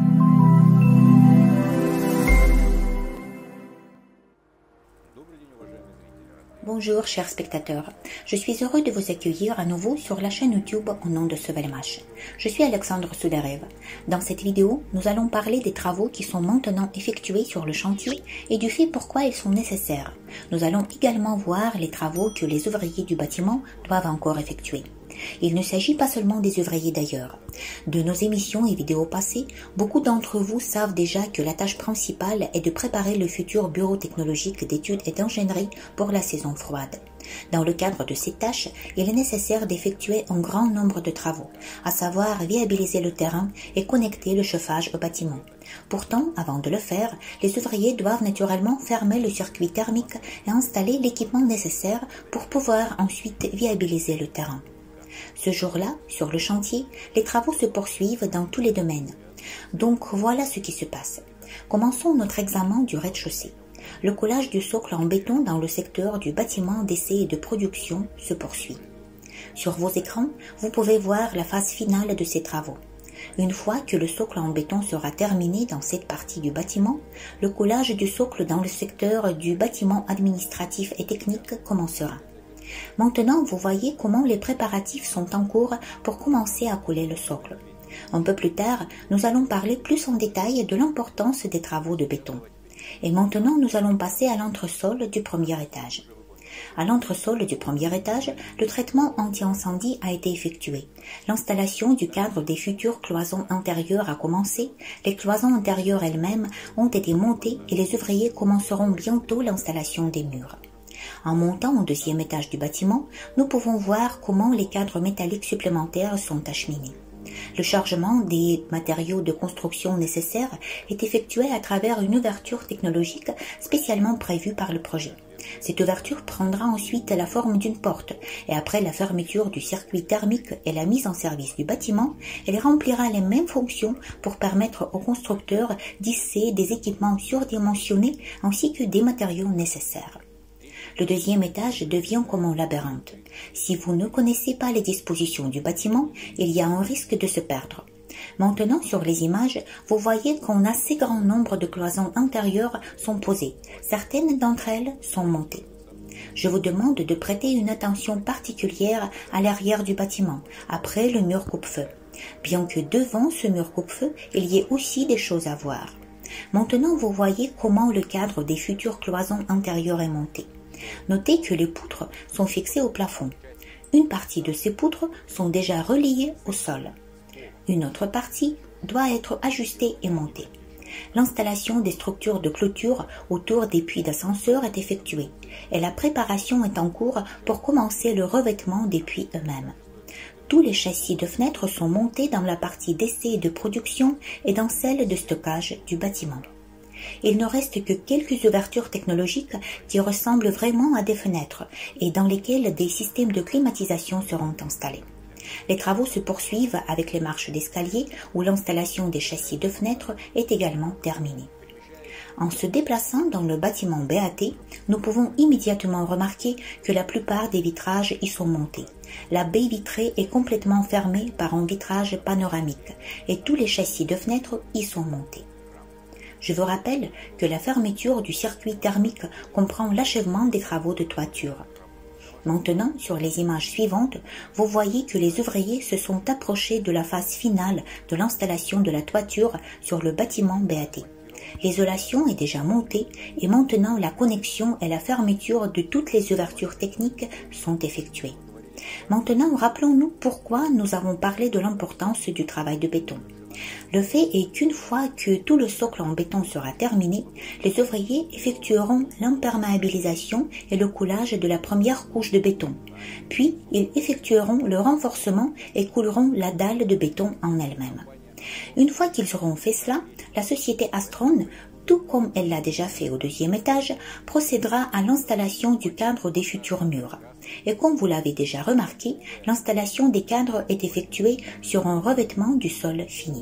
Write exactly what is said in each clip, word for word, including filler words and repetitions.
Bonjour chers spectateurs, je suis heureux de vous accueillir à nouveau sur la chaîne YouTube au nom de Sovelmash. Je suis Alexandre Soudarev. Dans cette vidéo, nous allons parler des travaux qui sont maintenant effectués sur le chantier et du fait pourquoi ils sont nécessaires. Nous allons également voir les travaux que les ouvriers du bâtiment doivent encore effectuer. Il ne s'agit pas seulement des ouvriers d'ailleurs. De nos émissions et vidéos passées, beaucoup d'entre vous savent déjà que la tâche principale est de préparer le futur bureau technologique d'études et d'ingénierie pour la saison froide. Dans le cadre de ces tâches, il est nécessaire d'effectuer un grand nombre de travaux, à savoir viabiliser le terrain et connecter le chauffage au bâtiment. Pourtant, avant de le faire, les ouvriers doivent naturellement fermer le circuit thermique et installer l'équipement nécessaire pour pouvoir ensuite viabiliser le terrain. Ce jour-là, sur le chantier, les travaux se poursuivent dans tous les domaines. Donc voilà ce qui se passe. Commençons notre examen du rez-de-chaussée. Le collage du socle en béton dans le secteur du bâtiment d'essai et de production se poursuit. Sur vos écrans, vous pouvez voir la phase finale de ces travaux. Une fois que le socle en béton sera terminé dans cette partie du bâtiment, le collage du socle dans le secteur du bâtiment administratif et technique commencera. Maintenant, vous voyez comment les préparatifs sont en cours pour commencer à coller le socle. Un peu plus tard, nous allons parler plus en détail de l'importance des travaux de béton. Et maintenant, nous allons passer à l'entresol du premier étage. À l'entresol du premier étage, le traitement anti-incendie a été effectué. L'installation du cadre des futures cloisons intérieures a commencé. Les cloisons intérieures elles-mêmes ont été montées et les ouvriers commenceront bientôt l'installation des murs. En montant au deuxième étage du bâtiment, nous pouvons voir comment les cadres métalliques supplémentaires sont acheminés. Le chargement des matériaux de construction nécessaires est effectué à travers une ouverture technologique spécialement prévue par le projet. Cette ouverture prendra ensuite la forme d'une porte et après la fermeture du circuit thermique et la mise en service du bâtiment, elle remplira les mêmes fonctions pour permettre aux constructeurs d'hisser des équipements surdimensionnés ainsi que des matériaux nécessaires. Le deuxième étage devient comme un labyrinthe. Si vous ne connaissez pas les dispositions du bâtiment, il y a un risque de se perdre. Maintenant, sur les images, vous voyez qu'un assez grand nombre de cloisons intérieures sont posées. Certaines d'entre elles sont montées. Je vous demande de prêter une attention particulière à l'arrière du bâtiment, après le mur coupe-feu. Bien que devant ce mur coupe-feu, il y ait aussi des choses à voir. Maintenant, vous voyez comment le cadre des futures cloisons intérieures est monté. Notez que les poutres sont fixées au plafond. Une partie de ces poutres sont déjà reliées au sol. Une autre partie doit être ajustée et montée. L'installation des structures de clôture autour des puits d'ascenseur est effectuée et la préparation est en cours pour commencer le revêtement des puits eux-mêmes. Tous les châssis de fenêtres sont montés dans la partie d'essai et de production et dans celle de stockage du bâtiment. Il ne reste que quelques ouvertures technologiques qui ressemblent vraiment à des fenêtres et dans lesquelles des systèmes de climatisation seront installés. Les travaux se poursuivent avec les marches d'escalier où l'installation des châssis de fenêtres est également terminée. En se déplaçant dans le bâtiment B A T, nous pouvons immédiatement remarquer que la plupart des vitrages y sont montés. La baie vitrée est complètement fermée par un vitrage panoramique et tous les châssis de fenêtres y sont montés. Je vous rappelle que la fermeture du circuit thermique comprend l'achèvement des travaux de toiture. Maintenant, sur les images suivantes, vous voyez que les ouvriers se sont approchés de la phase finale de l'installation de la toiture sur le bâtiment B A T. L'isolation est déjà montée et maintenant la connexion et la fermeture de toutes les ouvertures techniques sont effectuées. Maintenant, rappelons-nous pourquoi nous avons parlé de l'importance du travail de béton. Le fait est qu'une fois que tout le socle en béton sera terminé, les ouvriers effectueront l'imperméabilisation et le coulage de la première couche de béton. Puis, ils effectueront le renforcement et couleront la dalle de béton en elle-même. Une fois qu'ils auront fait cela, la société Astron, tout comme elle l'a déjà fait au deuxième étage, procédera à l'installation du cadre des futurs murs. Et comme vous l'avez déjà remarqué, l'installation des cadres est effectuée sur un revêtement du sol fini.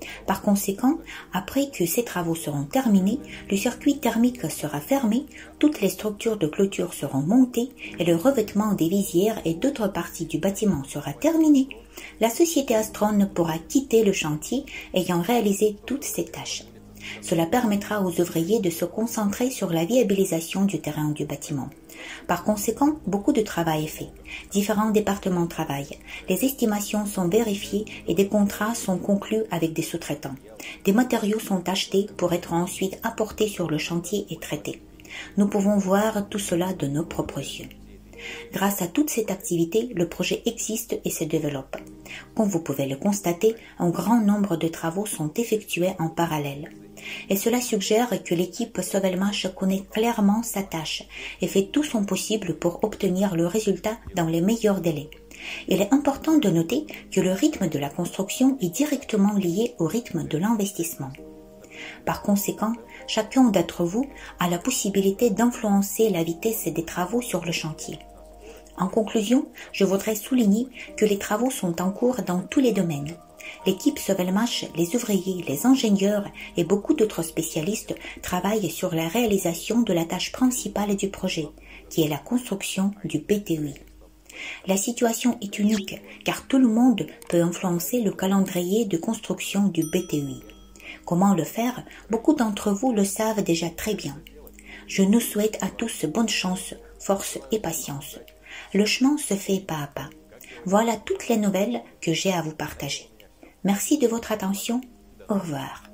Par conséquent, après que ces travaux seront terminés, le circuit thermique sera fermé, toutes les structures de clôture seront montées et le revêtement des visières et d'autres parties du bâtiment sera terminé. La société Astron pourra quitter le chantier ayant réalisé toutes ces tâches. Cela permettra aux ouvriers de se concentrer sur la viabilisation du terrain du bâtiment. Par conséquent, beaucoup de travail est fait. Différents départements travaillent. Les estimations sont vérifiées et des contrats sont conclus avec des sous-traitants. Des matériaux sont achetés pour être ensuite apportés sur le chantier et traités. Nous pouvons voir tout cela de nos propres yeux. Grâce à toute cette activité, le projet existe et se développe. Comme vous pouvez le constater, un grand nombre de travaux sont effectués en parallèle. Et cela suggère que l'équipe Sovelmash connaît clairement sa tâche et fait tout son possible pour obtenir le résultat dans les meilleurs délais. Il est important de noter que le rythme de la construction est directement lié au rythme de l'investissement. Par conséquent, chacun d'entre vous a la possibilité d'influencer la vitesse des travaux sur le chantier. En conclusion, je voudrais souligner que les travaux sont en cours dans tous les domaines. L'équipe Sovelmash, les ouvriers, les ingénieurs et beaucoup d'autres spécialistes travaillent sur la réalisation de la tâche principale du projet, qui est la construction du B T U I. La situation est unique car tout le monde peut influencer le calendrier de construction du B T U I. Comment le faire? Beaucoup d'entre vous le savent déjà très bien. Je nous souhaite à tous bonne chance, force et patience. Le chemin se fait pas à pas. Voilà toutes les nouvelles que j'ai à vous partager. Merci de votre attention. Au revoir.